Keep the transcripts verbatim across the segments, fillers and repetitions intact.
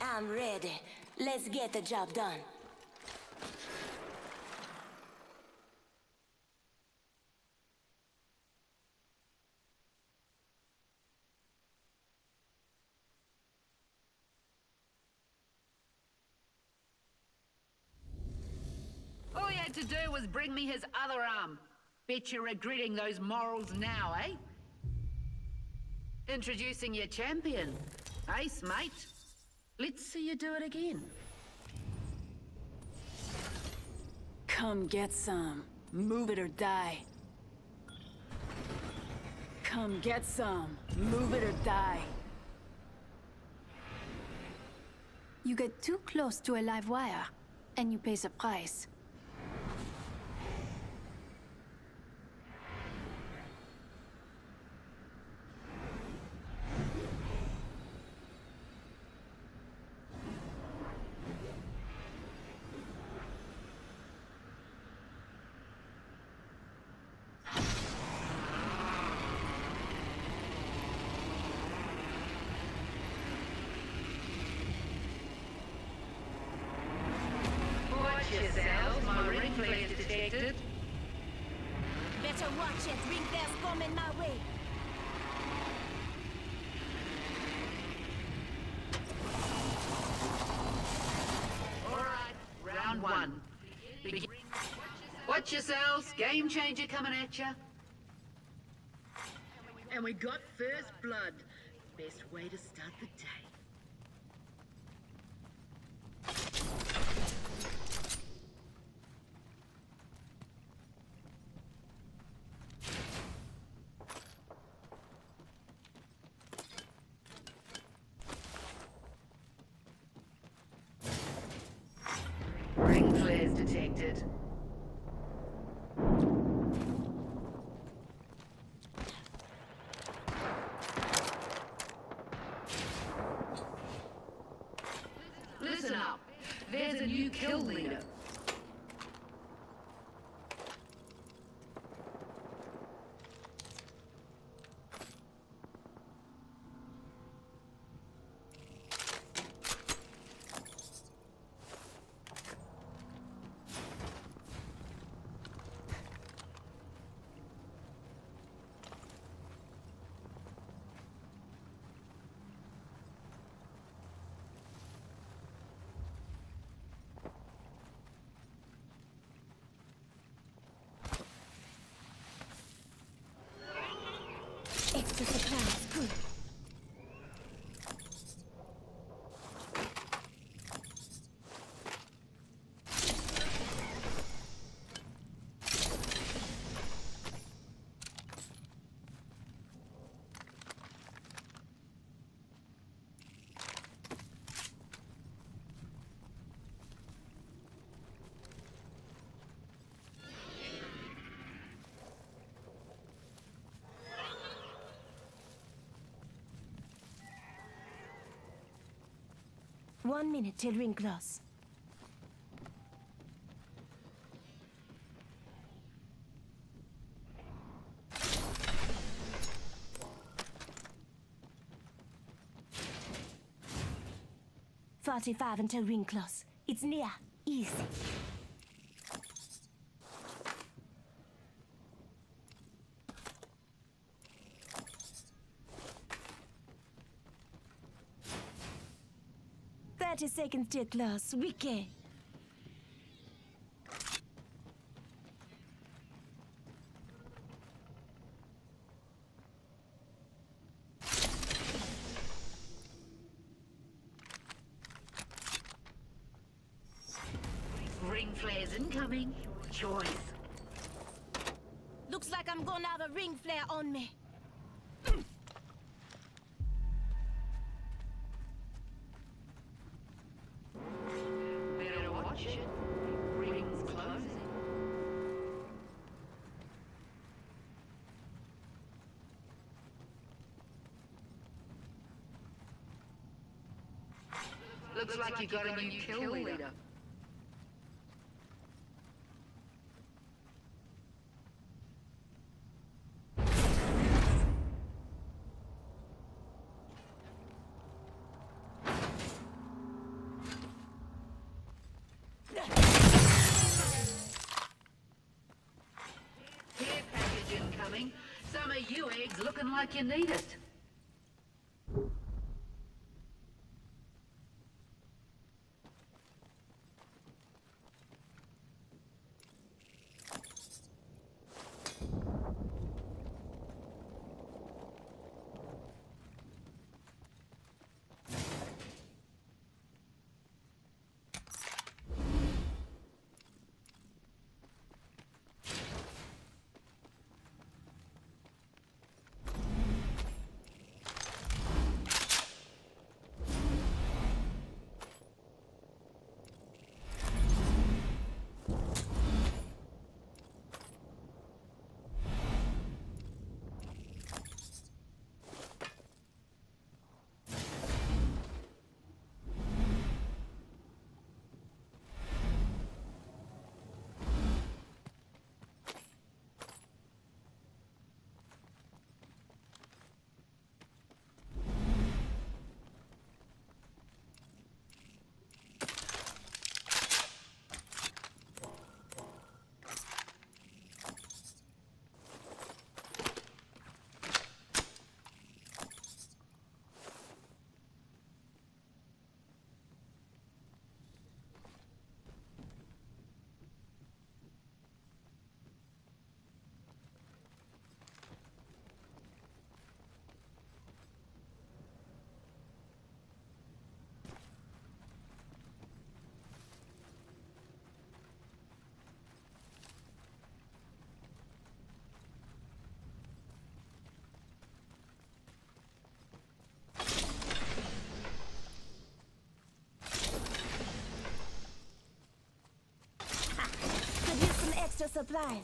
I'm ready. Let's get the job done. All he had to do was bring me his other arm. Bet you're regretting those morals now, eh? Introducing your champion. Ace, mate. Let's see you do it again. Come get some. Move it or die. Come get some. Move it or die. You get too close to a live wire, and you pay the price. Yourselves, my ring flare is detected. Better watch it. Ring flares coming my way. All right, round one. Begin. Watch yourselves. Game changer coming at you. And we got first blood. Best way to start the day. Ring flares detected. Listen up. There's a new kill leader. Extra supplies, good. One minute till ring close. Forty-five until ring close. It's near. Easy. Thirty seconds till close. Wiki. Ring flares incoming. Choice. Looks like I'm gonna have a ring flare on me. Better watch it. Ring's closing. Looks like you got a new kill leader. looking like you need it. Extra supplies.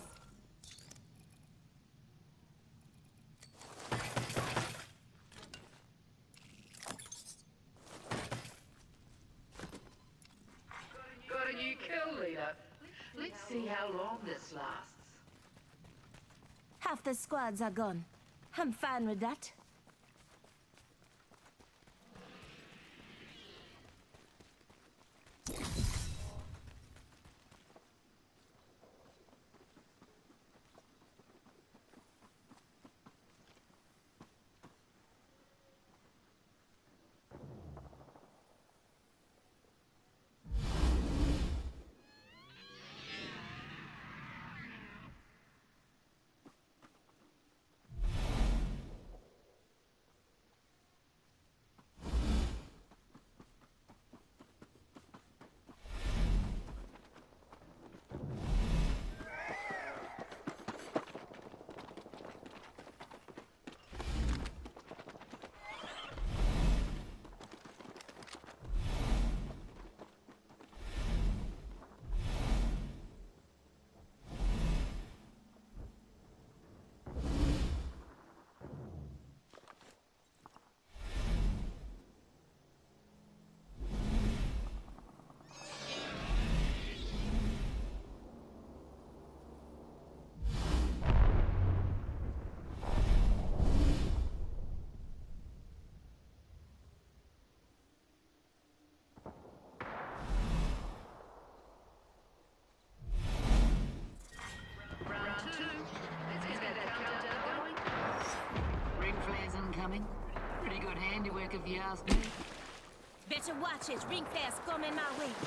Got a new kill leader. Let's see how long this lasts. Half the squads are gone. I'm fine with that. Pretty good handiwork if you ask me. Better watch it. Ring fast coming my way.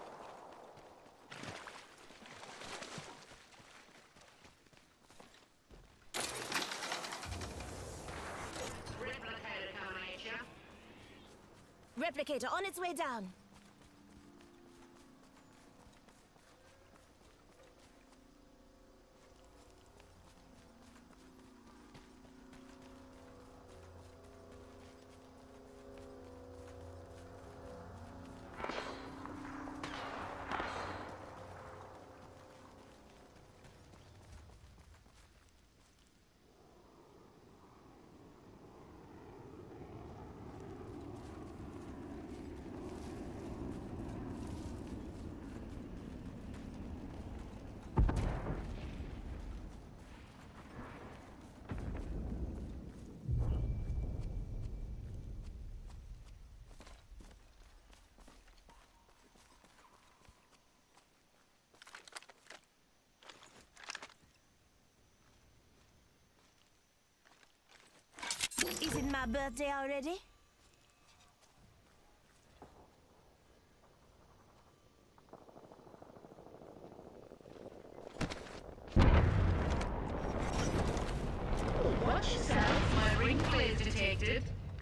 Replicator coming at you. Replicator on its way down. my birthday already? Watch yourself, my ring flare's detected.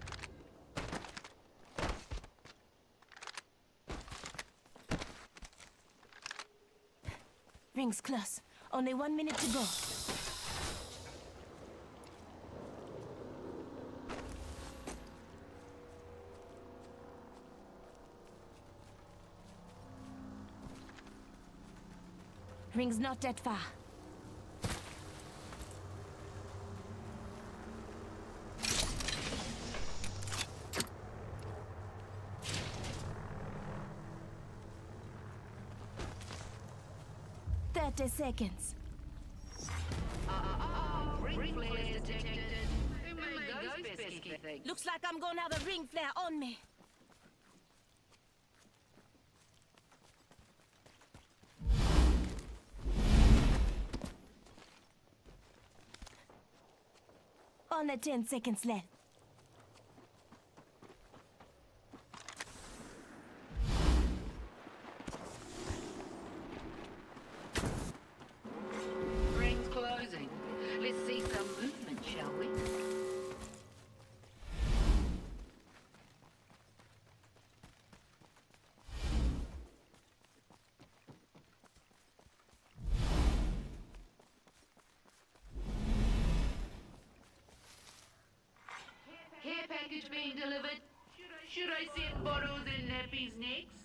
Ring's close. Only one minute to go. Ring's not that far. Thirty seconds. Uh-oh, ring flare's detected. Who made those pesky things? Looks like I'm gonna have a ring flare on me. Only ten seconds left. Ring's closing. Let's see some movement, shall we? Care package being delivered. Should I, should I send bottles and nappies next?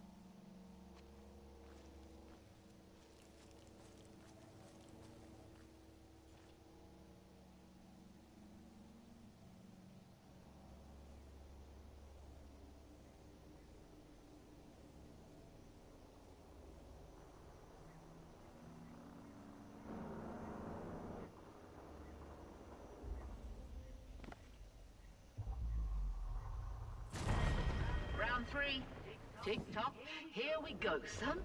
Round three. Tick tock. Here we go, son.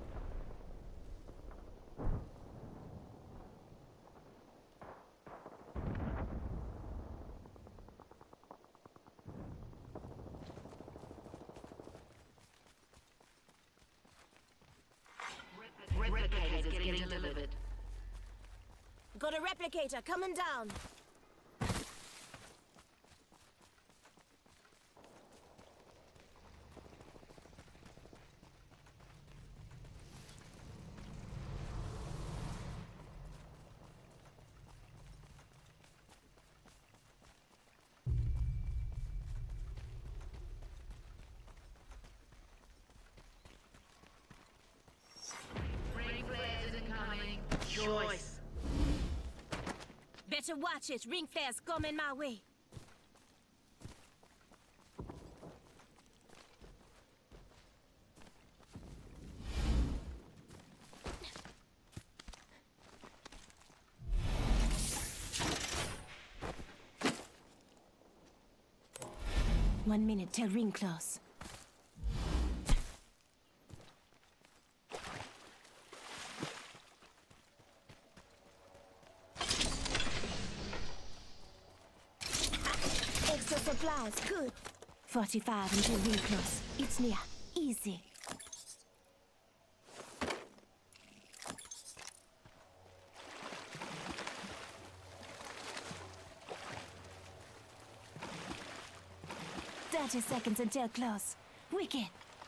Replicators getting delivered. Got a replicator coming down. Ring flares incoming. Choice. Better watch it. Ring flares coming my way. One minute till ring close. Extra supplies, good. forty-five until ring close. It's near. Easy. Thirty seconds until close. Wicked.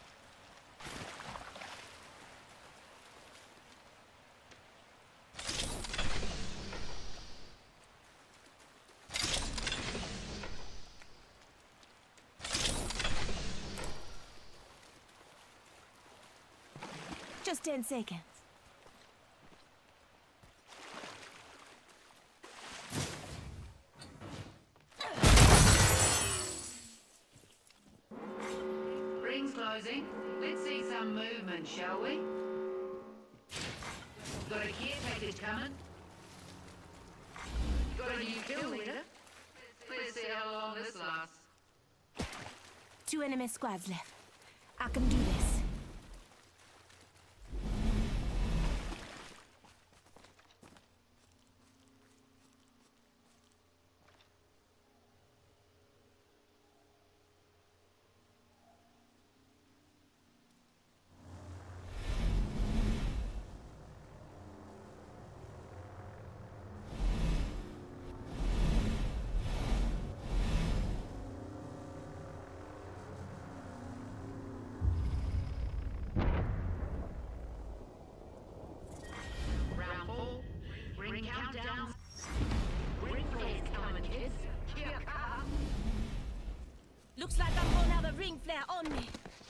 Just ten seconds. Ring's closing. Let's see some movement, shall we? Got a care package coming. Got a new kill leader. Let's see how long this lasts. Two enemy squads left. I can do this. ring flare on me.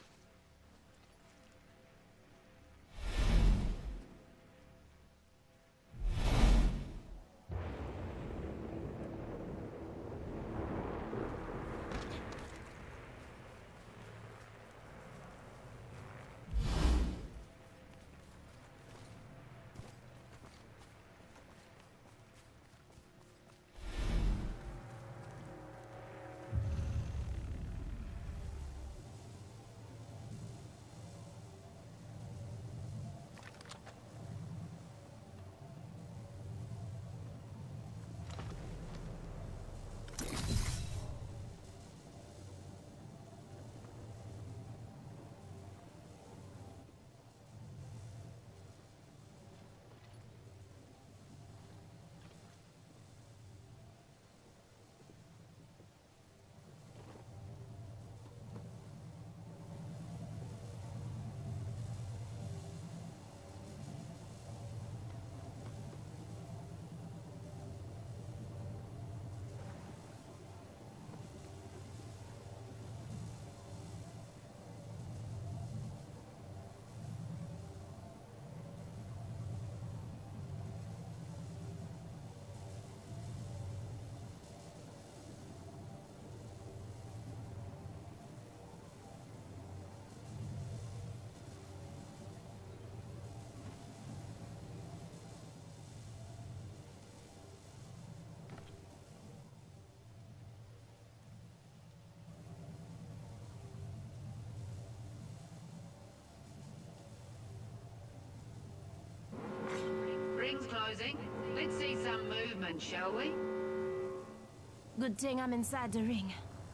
Ring's closing. Let's see some movement, shall we? Good thing I'm inside the ring.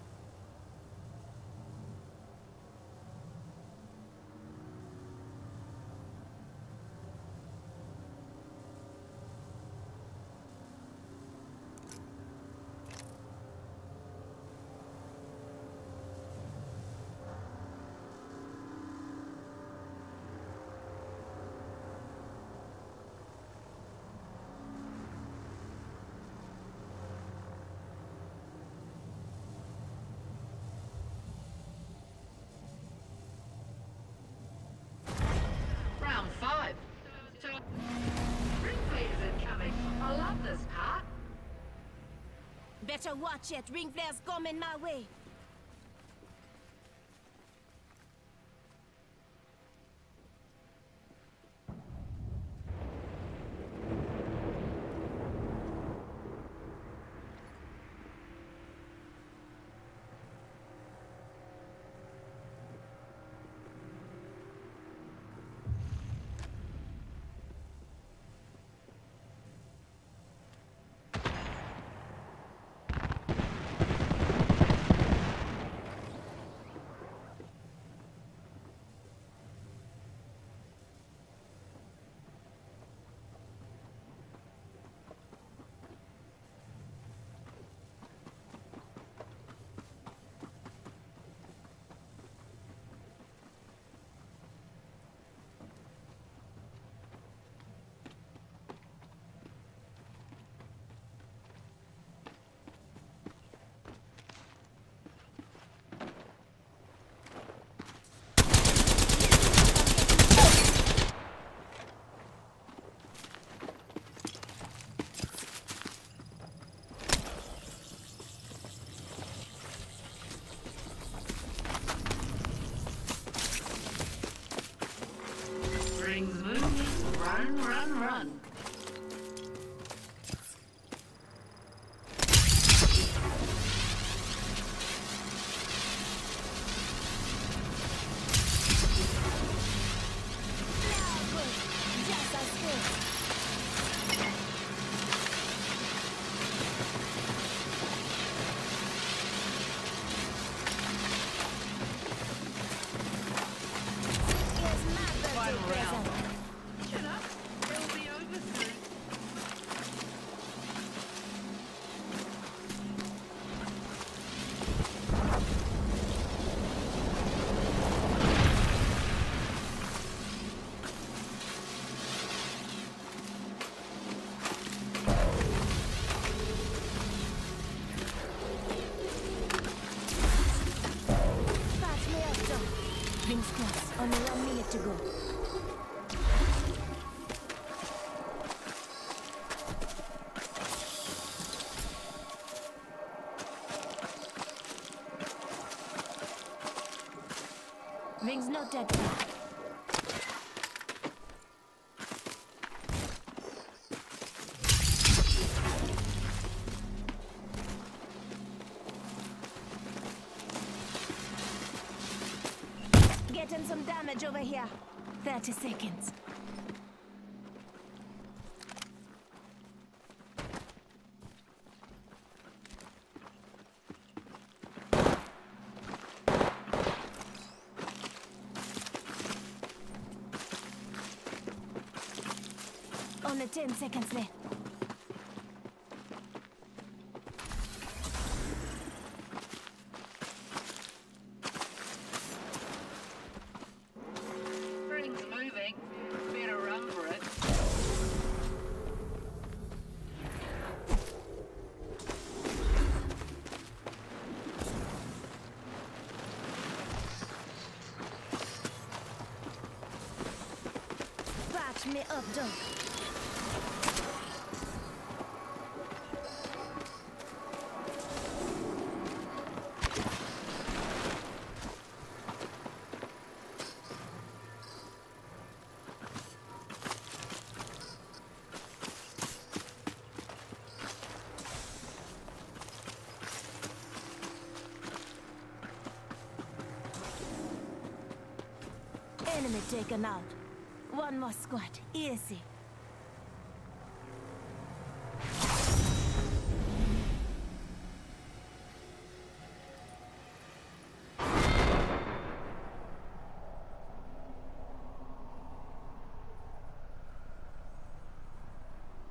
Round five. So, ring flares incoming. I love this part. Better watch it. Ring flares coming my way. Only one minute to go. Ring's not that far. Getting some damage over here. thirty seconds. Only ten seconds left. Ring's moving. Better run for it. Patch me up, dog. Enemy taken out. One more squad. Easy.